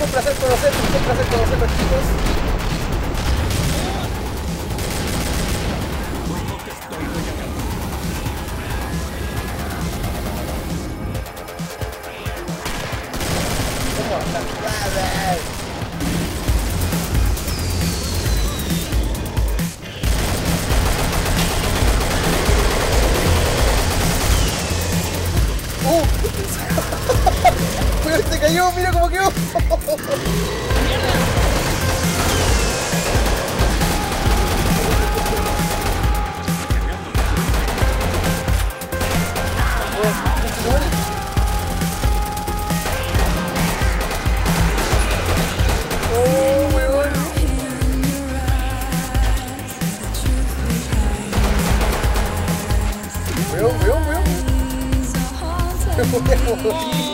placer conocerlos, chicos. ¿Cómo andan, brothers? Pero se cayó, mira cómo quedó. Oh, weón. Weón.